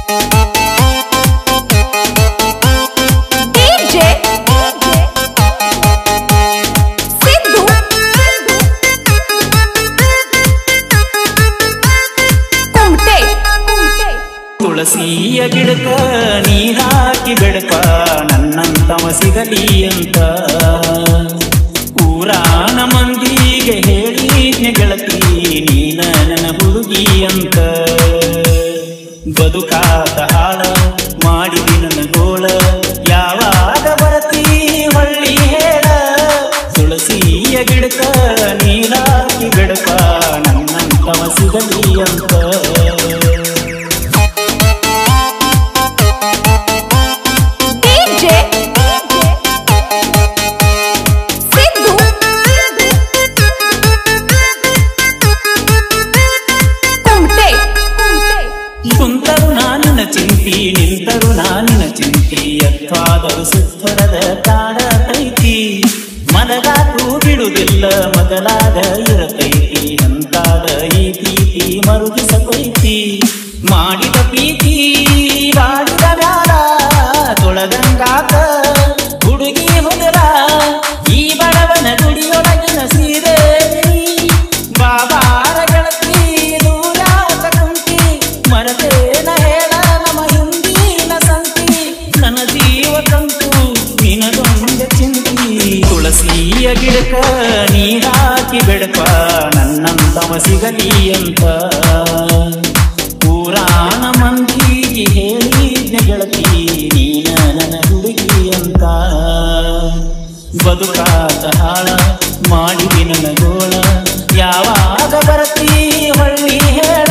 ತುಳಸಿಯ ಗಿಡಕ ನೀರ್ ಹಾಕಿ ಬೆಳಕ ನನ್ನಂತವ ಸಿಗಲಿ ಅಂತ ಊರಾನ ಮಂದಿಗೆ ಹೇಳಿದ್ನೆ ಗೆಳತಿ ನೀನ ನನ್ನ ಹುಡುಗಿ ಅಂತ ಬದುಕಾದ ಹಾಳ ಮಾಡಿದಿ ನನ್ನ ಗೋಳ ಯಾವಾಗ ಬರತಿ ಹೊಳ್ಳಿ ಹೇಳ ತುಳಸಿಯ ಗಿಡಕ ನೀರ್ ಹಾಕಿ ಬೆಳಕ ನನ್ನಂತವ ಸಿಗಲಿ ಅಂತ ಕುಂತರು ನಾನಿನ ಚಿಂತಿ ನಿಂತರು ನಾನಿನ ಚಿಂತಿ ಎತ್ತಾದರೂ ಸುತ್ತರದ ತಾಡ ತೈತಿ ಮನಗಾತು ಬಿಡುವುದಿಲ್ಲ ಮೊದಲಾದ ಇರತೈತಿ ಅಂತಾದ ಈ ಪ್ರೀತಿ ಮರುಗಿಸತೈತಿ ಮಾಡಿದ ಪ್ರೀತಿ ಬಾಡಿದ ಬ್ಯಾಡ ತೊಳದಂಗಾತ ಹುಡುಗಿ ಹುಡುಗ ಈ ಬಡವನ ಗುಡಿಯೊಳಗಿನ ಸೀರೆ ಬಾಬಾರ ಗೆಳತಿ ದೂರಾತ ಕುಂತಿ ಮರದೇನ ಹೇಳ ನಮ್ಮ ಹಿಂದಿನ ಸಂತಿ ನನ್ನ ಜೀವ ಕಂತು ನಿನದೊಂದ ಚಿಂತಿ ತುಳಸಿಯ ಗಿಡಕ ನೀರಾಕಿ ಬೆಳಕ ನನ್ನಂತವ ಸಿಗಲಿ ಅಂತ ಪುರಾಣ ಮಂದಿಗೆ ಹೇಳಿದ್ನೆ ಗೆಳತಿ ನೀನ ನನ್ನ ಹುಡುಗಿ ಅಂತ ಬದುಕಾತ ಹಾಳ ಮಾಡಿದಿ ನನ್ನ ಗೋಳ ಯಾವಾಗ ಬರತಿ ಹೊಳ್ಳಿ ಹೇಳ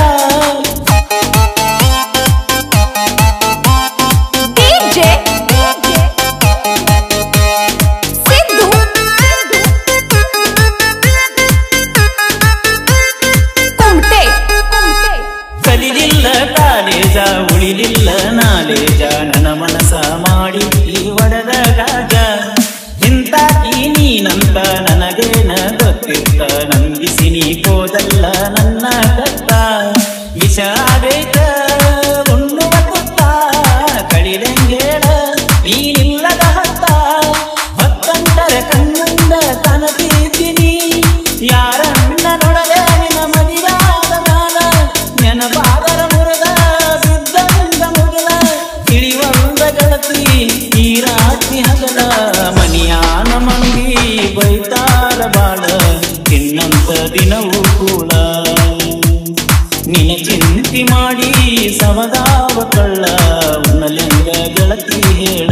ಕಲಿಲಿಲ್ಲ ಕಾಲೇಜ ಉಳಿಲಿಲ್ಲ ನಾಲೇಜ ನನ್ನ ಮನಸ ಮಾಡಿ ಒಡೆದ ಗಾಜ ಇಂತಾಕಿ ನೀನಂತ ನನಗೇನ ಗೊತ್ತಿತ್ತ ನಂಬಿಸಿ ನೀ ಹೋದಲ್ಲ ನನ್ನ ಕತ್ತ ವಿಷ ಬೇಕ ಉಣ್ಣುವ ಕುತ್ತ ಕಳಿದಂಗೇಳ ನೀನಿಲ್ಲದ ಹತ್ತ ಹೊತ್ತಂತರ ಕಣ್ಣಿಂದ ಕನಸಿದ್ದೀನಿ ಯಾರನ್ನ ನೋಡದೆ ನಿನ್ನ ಮದಿಯಾದ ಗಾನ ನೆನಪಾದರ ಮುರದ ಬಿದ್ದಂಗ ಮುಗಿಲ ತಿಳಿವಂದ ಗೆಳತಿ ಈ ರಾತ್ರಿ ಹಗಲ ಮನಿಯಾನ ಮಂದಿ ಬೈತಾರ ಬಾಳ ತಿನ್ನಂತ ದಿನವೂ ಕೂಡ ನಿನ ಚಿಂತಿ ಮಾಡಿ ಸಮದಾವ ಕಳ್ಳ ಉನ್ನಲೆಂಗ ಗೆಳತಿ ಹೇಳ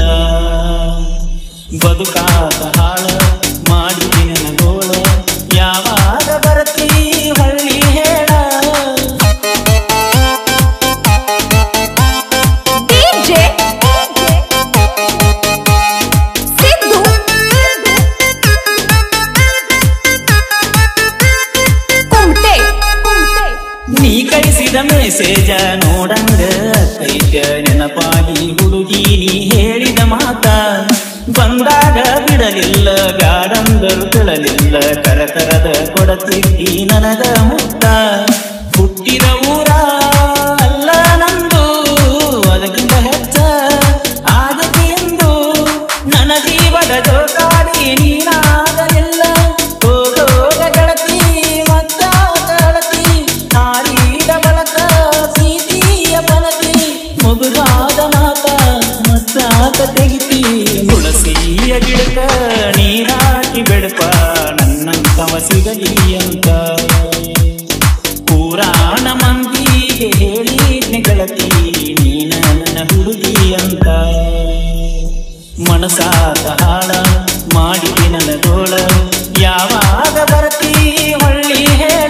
ಬದುಕಾತ ಹಾಳ ಮಾಡಿ ನಿನ್ನ ಗೋಳ ಯಾವಾಗ ಬರತಿ ಹಳ್ಳಿ ಹೇಳ ನೀ ಕಳಿಸಿದ ಮೆಸೇಜ ನೋಡಂಗ ಕೈತ ನೆನಪಾಗಿ ಹುಡುಗಿ ನೀ ಹೇಳಿದ ಮಾತ ಬಂದಾಗ ಬಿಡಲಿಲ್ಲ ಗಾಡಂದರು ತಿಳಲಿಲ್ಲ ಕರಕರದ ಕೊಡತಿದ್ದಿ ನನಗ ಮುತ್ತ ಹುಟ್ಟಿದ ಊರ ಅಲ್ಲ ನಂದು ಅದಕ್ಕಿಂತ ಹೆಚ್ಚ ಆಗತಿ ಎಂದು ನನ್ನ ಜೀವದ ಜೋಕಾಡಿ ನೀನಾಗಲಿಲ್ಲ ಹೋಗೋಗ ಗೆಳತಿ ಮತ್ತ ಗೆಳತಿ ಹಾರಿದ ಬಳಕ ಪ್ರೀತಿಯ ಫಲತಿ ಮುಗುದಾದ ಮಾತ ಮತ್ತಾತ ತೆಗಿತಿ ತುಳಸಿಯ ಗಿಡಕ ನೀರಾಕಿ ಬೆಳಪ ನನ್ನಂತವ ಸಿಗಲಿ ಅಂತ ಪುರಾಣ ಮಂದಿಗೆ ಹೇಳಿದ್ನೆ ಗೆಳತಿ ನೀನ ನನ್ನ ಹುಡುಗಿ ಅಂತ ಮನಸಾತ ಹಾಳ ಮಾಡಿದಿ ನನ್ನ ಗೋಳ ಯಾವಾಗ ಬರತಿ ಹೊಳ್ಳಿ ಹೇಳ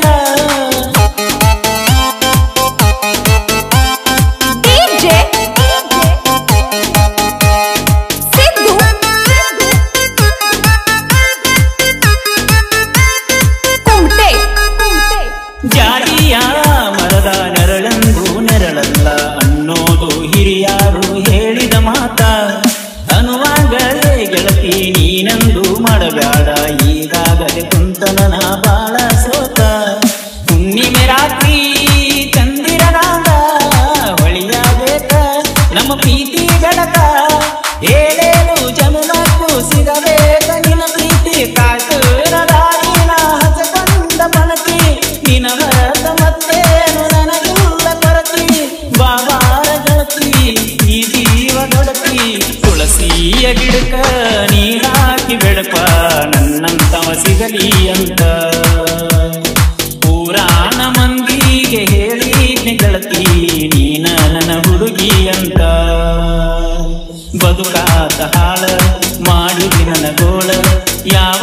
ಜಾರಿಯ ಮರದ ನೆರಳಂದು ನೆರಳಲ್ಲ ಅನ್ನೋದು ಹಿರಿಯಾರು ಹೇಳಿದ ಮಾತ ಅನುವಾಗಲೇ ಗೆಳತಿ ನೀನಂದು ಮಾಡಬೇಡ ಈಗಾಗಲೇ ಕುಂತನ ಬಾಳ ಸೋತ ಹುಣ್ಣಿಮೆ ರಾತ್ರಿ ಚಂದಿರನಾಗ ಹೊಳಿಯಾಗಬೇಕ ನಮ್ಮ ಪ್ರೀತಿ ಬೆಳಕ ಏಳೇಳು ಜನ್ಮಕ್ಕೂ ಸಿಗಬೇಕ ನಿನ್ನ ಪ್ರೀತಿ ಕಾಟುರದಾಗಿನ ಹಸಕೊಂಡ ಪಣತಿ ನಿನ ಹೊರತ ಮತ್ತೇನು ನನಗಿಲ್ಲ ಕೊರತಿ ಬಾಬಾರ ಗೆಳತಿ ಈ ಜೀವ ದೊಡತಿ ತುಳಸಿಯ ಗಿಡಕ ನೀ ಹಾಕಿ ಬೆಳಪ ನನ್ನಂತವ ಸಿಗಲಿ ಅಂತ ಪುರಾಣ ಮಂದಿಗೆ ಹೇಳಿದ್ನೆ ಗೆಳತಿ ನೀನ ನನ್ನ ಹುಡುಗಿ ಅಂತ ಬದುಕಾತ ಹಾಳ ಮಾಡಿದಿ ನನ್ನ ಗೋಳ ಯಾವ